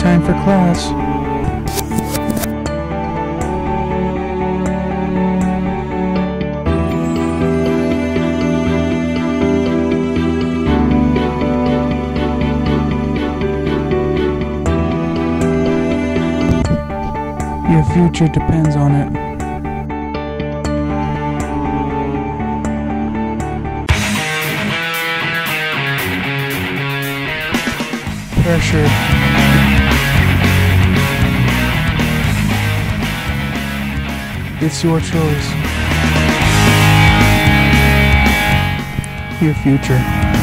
time for class. Your future depends on it. Pressure. It's your choice. Your future.